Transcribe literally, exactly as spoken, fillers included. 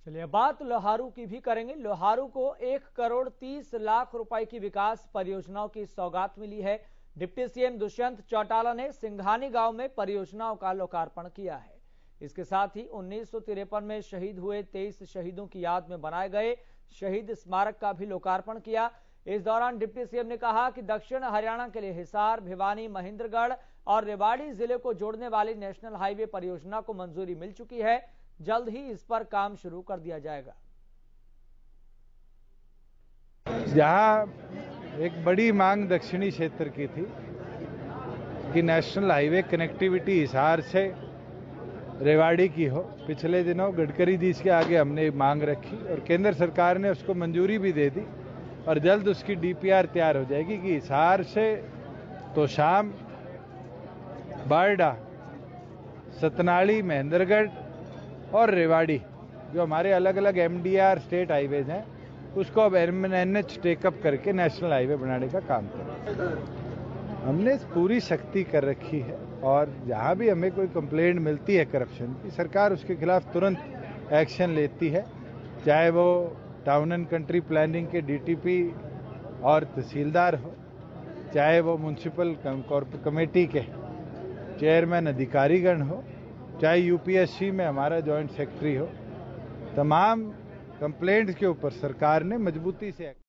चलिए बात लोहारू की भी करेंगे। लोहारू को एक करोड़ तीस लाख रुपए की विकास परियोजनाओं की सौगात मिली है। डिप्टी सीएम दुष्यंत चौटाला ने सिंघानी गांव में परियोजनाओं का लोकार्पण किया है। इसके साथ ही उन्नीस सौ तिरपन में शहीद हुए तेईस शहीदों की याद में बनाए गए शहीद स्मारक का भी लोकार्पण किया। इस दौरान डिप्टी सीएम ने कहा कि दक्षिण हरियाणा के लिए हिसार, भिवानी, महेंद्रगढ़ और रेवाड़ी जिले को जोड़ने वाली नेशनल हाईवे परियोजना को मंजूरी मिल चुकी है। जल्द ही इस पर काम शुरू कर दिया जाएगा। जहां एक बड़ी मांग दक्षिणी क्षेत्र की थी कि नेशनल हाईवे कनेक्टिविटी हिसार से रेवाड़ी की हो, पिछले दिनों गडकरी जी के आगे हमने मांग रखी और केंद्र सरकार ने उसको मंजूरी भी दे दी और जल्द उसकी डीपीआर तैयार हो जाएगी कि हिसार से तोशाम, बारडा, सतनाली, महेंद्रगढ़ और रेवाड़ी जो हमारे अलग अलग एमडीआर स्टेट हाईवेज हैं उसको अब एनएच टेकअप करके नेशनल हाईवे बनाने का काम करें। हमने पूरी सख्ती कर रखी है और जहां भी हमें कोई कंप्लेंट मिलती है करप्शन की, सरकार उसके खिलाफ तुरंत एक्शन लेती है, चाहे वो टाउन एंड कंट्री प्लानिंग के डीटीपी और तहसीलदार हो, चाहे वो म्यूनसिपल कमेटी के चेयरमैन अधिकारीगण हो, चाहे यूपीएससी में हमारा जॉइंट सेक्रेटरी हो। तमाम कंप्लेंट्स के ऊपर सरकार ने मजबूती से